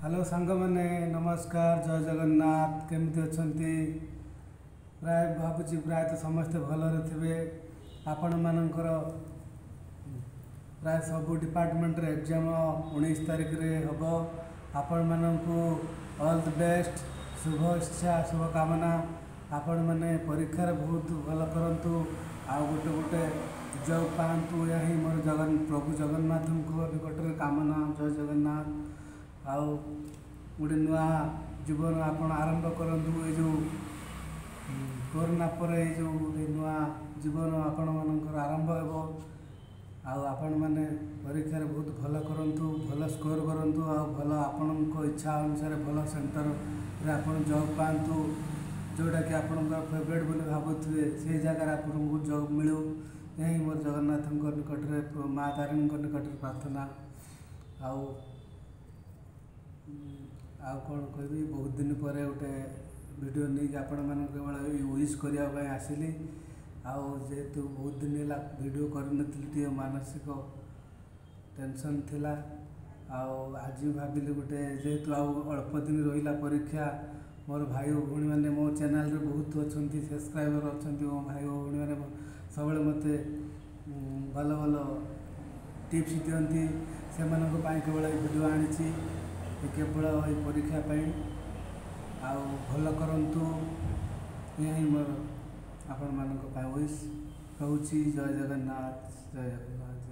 Hello सांग मैंने नमस्कार जय जगन्नाथ केमती अच्छी प्राय भावुँ प्राय तो समस्ते भलरे थे आपण मानकर प्राय सब डिपार्टमेंट रे एग्जाम 19 तारिख रे हम आपण मानू ऑल द बेस्ट शुभ इच्छा शुभ कामना आपण मैंने परीक्षार बहुत भल करूँ आ गोटे गोटे जब पातु या ही मोर जगन प्रभु जगन्नाथ निकट में कामना जय जगन्नाथ आउ गोटे नुआ जीवन आपण आरंभ करूँ ये जो कोरोना पर जो नुआ जीवन आपण मानकर आरंभ हो आपण मैंने परीक्षार बहुत भल करूँ भल स्कोर करूँ आ भल आपण इच्छा अनुसार भल सेंटर रे आपण जॉब पातु जोटा कि आपण फेवरेट बोली भावुए से जगार आपको जॉब मिलू यही मोर जगन्नाथ निकट में माँ तारिणी निकट में प्रार्थना आउ कौन कह बहुत दिन पर गोटे वीडियो नहीं आपण मान केवल विश करने आसिली जेहेतु बहुत दिन है वीडियो कर मानसिक टेंशन थिला आज भाविली गोटे जेहेतु अल्प दिन रहा परीक्षा मोर भाई भौणी मैंने मो चैनल रे बहुत अच्छा सब्सक्राइबर अच्छा मो भाई भौणी मैंने सब मत भल भल टिप्स दिखती से केवल वीडियो आनी केवल ये परीक्षा भल करूँ यही मोर आपण मान विश कहूँ जय जगन्नाथ जय जगन्नाथ।